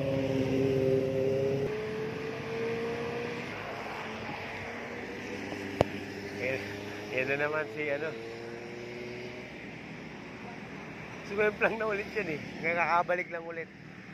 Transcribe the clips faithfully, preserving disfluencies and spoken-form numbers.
Yan na naman si ano. Sumemplang na ulit yan eh. Ngayon kakabalik lang ulit.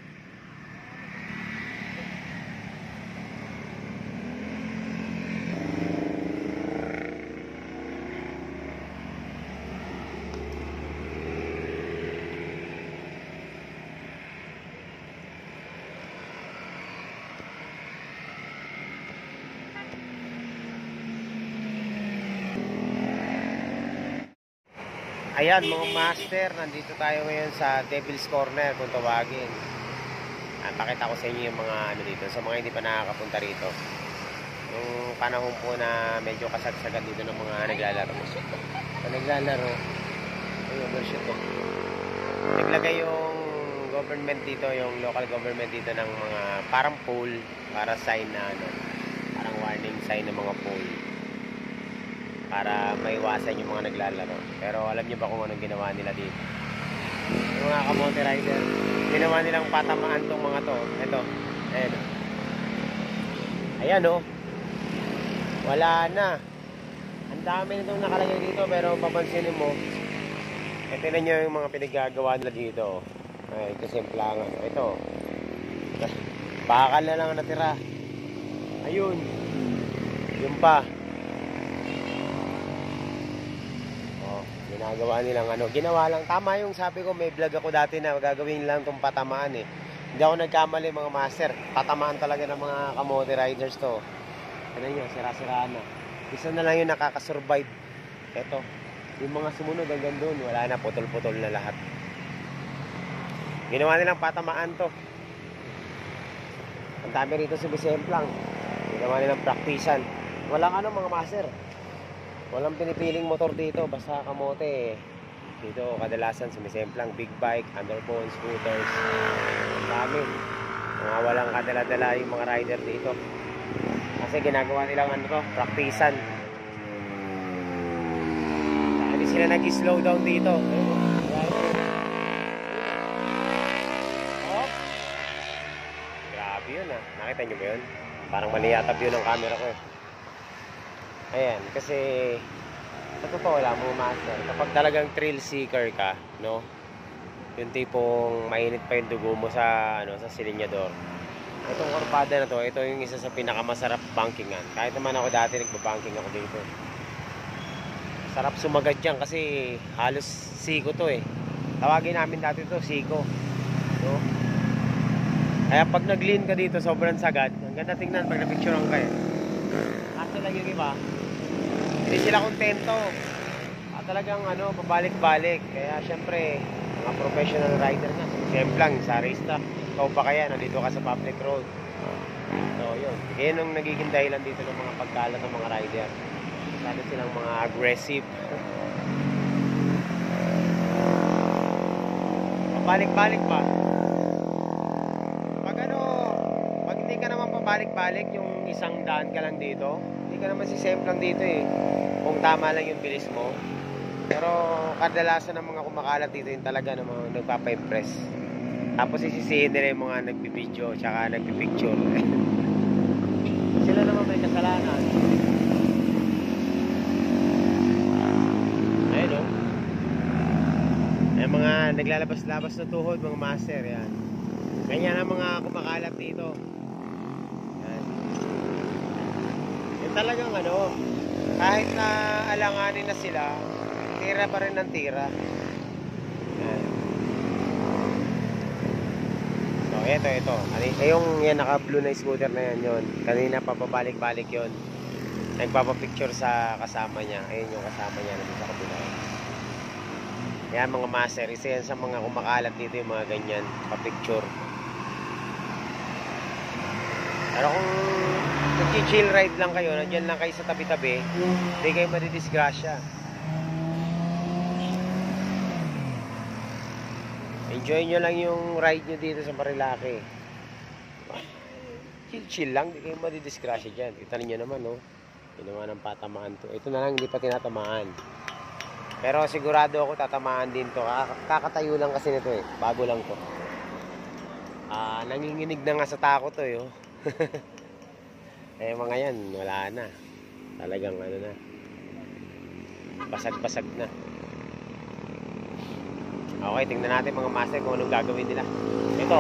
Ayan mga master, nandito tayo ngayon sa Devil's Corner kung tawagin. Ah, pakita ko sa inyo yung mga ano dito, sa mga hindi pa nakakapunta rito. Yung panahon po na medyo kasagsagan dito ng mga naglalaro. Sa naglalaro, ay overshoot ko. Naglagay yung government dito, yung local government dito ng mga parang pole para sign na ano, parang warning sign ng mga pole. Para maiwasan yung mga naglalaro. Pero alam nyo ba kung anong ginawa nila dito? Yung mga kamote rider, ginawa nilang patamaan tong mga to. Ito, ayan. Ayan o. Wala na. Ang dami nitong nakalagay dito, pero papansinin mo, ito na nyo yung mga pinagagawa nila dito. Ay, kasimplangan. Ito. Bakal na lang natira. Ayun. Yung pa. Ginagawa nilang ano, ginawa lang, tama yung sabi ko, may vlog ako dati na gagawin lang itong patamaan eh. Hindi ako nagkamali mga master, patamaan talaga ng mga kamote riders to. Ano nyo, sira-siraan na. Isa na lang yung nakakasurvive. Eto, yung mga sumunod hanggang doon, wala na, putol-putol na lahat. Ginawa nilang patamaan to. Ang dami rito sumisemplang. Ginawa nilang praktisan. Walang ano mga master. Walang pinipiling motor dito, basta kamote eh. Dito kadalasan sumisemplang big bike, underbone, scooters. Ang dami. Mga walang kadala-dala yung mga rider dito. Kasi ginagawa nilang ano to, praktisan. Hindi sila nag-slow down dito. Oh. Grabe yun ah. Nakita nyo ba yun? Parang mali yata view ng camera ko eh. Ayan, kasi sa totoo lang mga master, kapag talagang thrill seeker ka, no? Yung tipong mainit pa yung dugo mo sa ano, sa silinyador. Itong Corpada na to, ito yung isa sa pinakamasarap bankingan. Kahit naman ako dati nagbabanking ako dito. Sarap sumagad diyan kasi halos siko to eh. Tawagin namin dati to siko, no? Kaya pag nag-lean ka dito, sobrang sagad. Ang ganda tingnan pag na-picturean ka eh. Kasi lang yung iba, hindi sila kontento. At talagang ano, pabalik-balik. Kaya syempre, mga professional rider na. Siyempre lang, sa race track. Ikaw pa kaya, nandito ka sa public road. So, yun. Yan ang nagiging dahilan dito ng mga pagkalat ng mga rider. Masyado silang mga aggressive. Pabalik-balik pa. Pag ano, pag hindi ka naman pabalik-balik, yung isang daan ka lang dito, hindi ka naman sisemplang dito eh. Kung tama lang yung bilis mo. Pero kadalasan ng mga kumakalat dito yung talaga ng mga nagpapa-impress. Tapos isisihin nila yung mga nagbibideo tsaka nagpipicture. Sila naman may kasalanan. Ayun o. Ay mga naglalabas-labas na tuhod mga master yan. Ganyan ang mga kumakalat dito. Yan. Yung talagang ano, kahit na alanganin na sila, tira pa rin ng tira. Yan. So, eto, eto. Ay, yung yan, naka-blue na scooter na yan yun. Kanina papabalik-balik yun. Nagpapapicture sa kasama niya. Ayun yung kasama niya nandito sa kabila. Yan mga master, isa yan sa mga kumakalat dito yung mga ganyan, pa-picture. Pero kung nag-chill ride lang kayo, nandiyan lang kayo sa tabi-tabi, hindi kayo madidisgrasya. Enjoy nyo lang yung ride nyo dito sa Marilake. Chill-chill lang, hindi kayo madidisgrasya dyan. Kita ninyo naman, no? Ginawa ng patamaan to. Ito na lang, hindi pa tinatamaan. Pero sigurado ako tatamaan din to. Kakatayo lang kasi nito eh. Bago lang to. Ah, nanginginig na nga sa takot to, eh, oh. Eh, mga yan, wala na. Talagang ano na. Basag-basag na. Okay, tingnan natin mga master kung anong gagawin nila. Ito.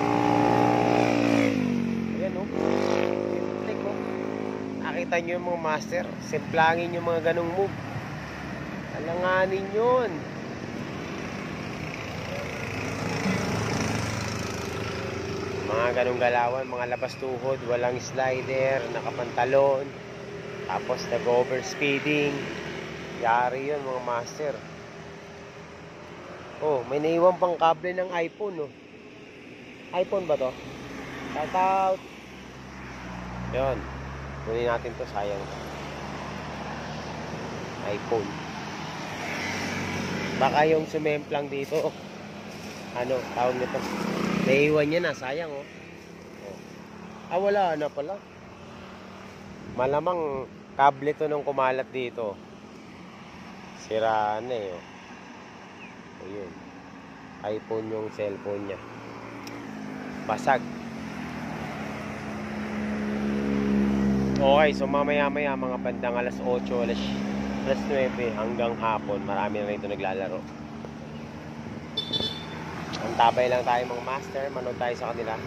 Ayan, oh. Simple ko. Nakita nyo yung mga master. Simplangin yung mga ganong move. Alanganin yun. Mga ganong galawan, mga labas tuhod, walang slider, nakapantalon, tapos nag-overspeeding. Yari yun mga master. Oh, may naiwan pang kable ng iPhone, oh. iPhone ba to? Shout out. Yun. Kunin natin to, sayang. iPhone. Baka yung sumemplang dito, ano, tawag nito. Naiwan niya na, sayang, oh. Oh. Ah, wala na pala. Malamang kable to nung kumalat dito. Sira na, eh, oh. Ayun. iPhone yung cellphone niya. Basag. Okay, so mamaya-maya mga bandang alas otso, alas, alas nuwebe hanggang hapon, marami na rito naglalaro. Ang tabay lang tayo mga master, manood tayo sa kanila.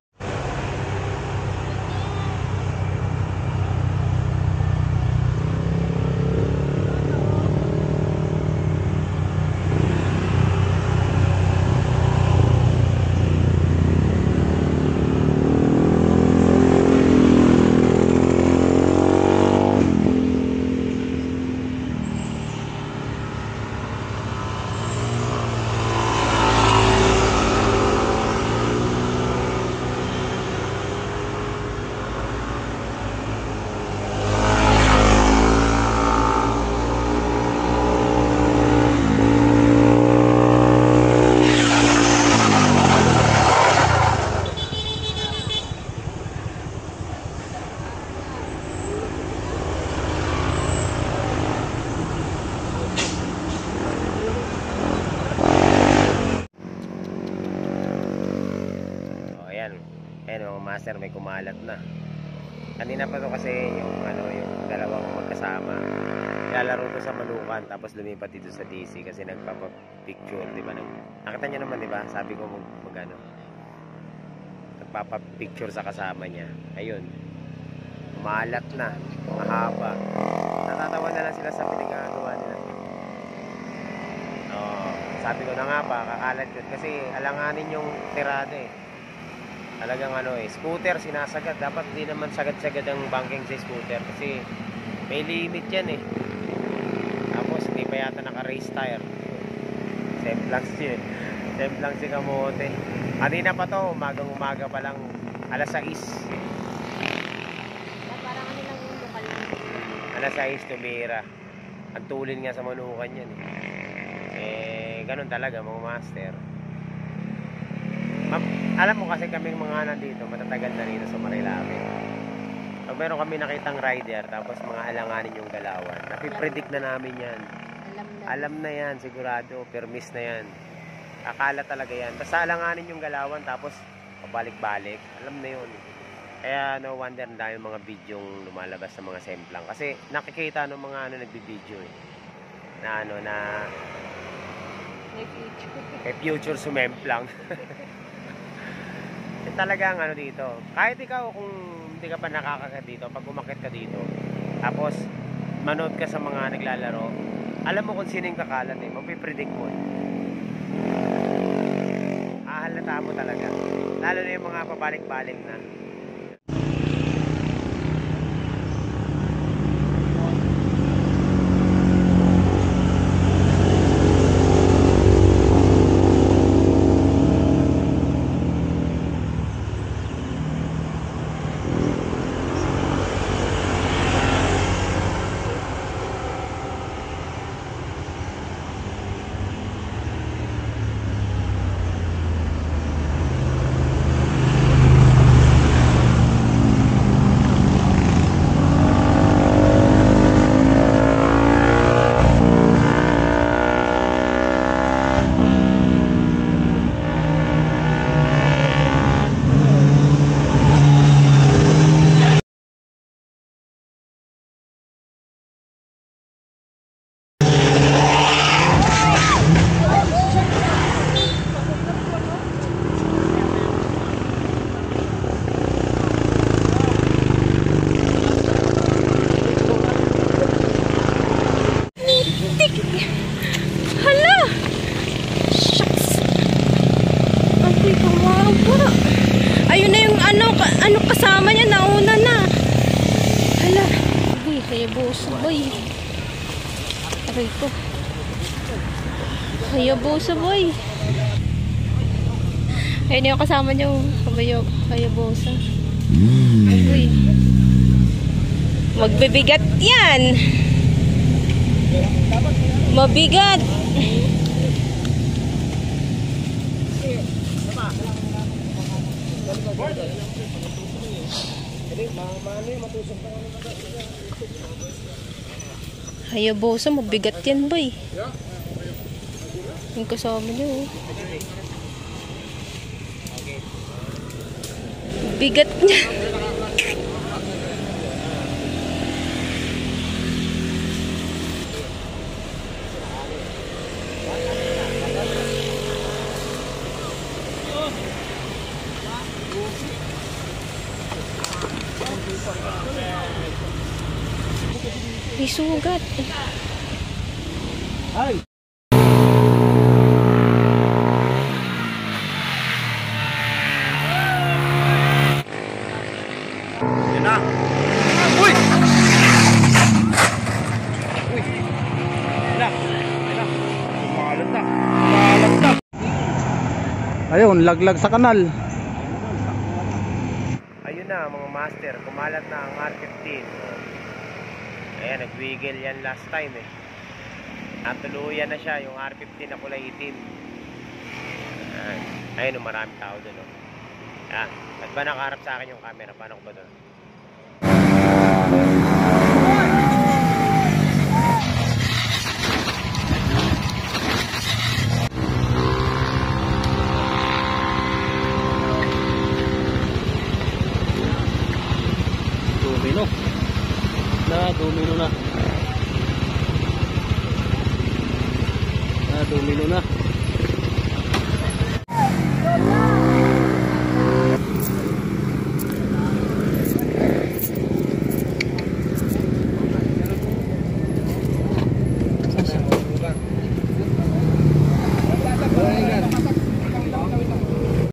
Ayan mga master, may kumalat na. Kanina pa to kasi yung ano, yung dalawang magkasama. Nilalaro to sa Manukan tapos lumipat dito sa D C kasi nagpapa-picture, di ba? Nakita niyo naman, di ba? Sabi ko mag, mag ano, nagpapa-picture sa kasama niya. Ayun. Kumalat na, mahaba. Natatawa na lang sila sa pinagagawa nila. Oh, sabi ko na nga ba, kakalat yun kasi alanganin yung tirada, eh. Talagang ano, eh, scooter sinasagad. Dapat di naman sagad-sagad ang banking sa scooter kasi may limit yan, eh. Tapos hindi pa yata naka-race tire. Semplang si Semplang si kamote. Kanina pa to, umagang umaga pa lang, alas sais. Parang ano lang yung lokal. Alas sais tumira. Ang tulin nga sa Manukan yan, eh. Eh, ganun talaga mga master. Alam mo kasi kaming mga nandito, matatagal na rito sa Marilake. Pag meron kami nakitang rider, tapos mga alanganin yung galawan, napipredict na namin yan. Alam na. Alam na yan, sigurado, permis na yan. Akala talaga yan. Basta alanganin yung galawan, tapos pabalik-balik, alam na yun. Kaya no wonder na dahil mga videong lumalabas sa mga semplang. Kasi nakikita ng mga ano nagbibideo, eh. Na ano, na May future. may future sumemplang. Eh, talagang ano dito, kahit ikaw kung hindi ka pa nakakagat dito, pag umakit ka dito, tapos manood ka sa mga naglalaro, alam mo kung sino yung kakalat, eh, mapipredict mo, eh. Ahalata mo talaga, lalo na yung mga pabalik-balik na. Hayabusa boy. Aray ko. Hayabusa boy. Ayun yung kasama niyo. Kabayo. Hayabusa. Uy. Magbibigat yan. Mabigat. Hayabusa, mabigat yan ba eh. Yung kasama niyo. Bigat niya. May sugat. Ay! Yan na! Uy! Uy! Yan na! Yan na! Kumalat na! Kumalat na! Ayun, laglag sa kanal. Ayun na mga master, kumalat na ang R fifteen. Ayan, nag-wiggle yan last time eh. Natuluyan na siya yung R fifteen na kulay itim. Ayan, ayun, maraming tao dun. Oh. Ayan, ba't ba nakaharap sa akin yung camera? Paano ko ba dun? Domino. Na, domino na. Na, domino na.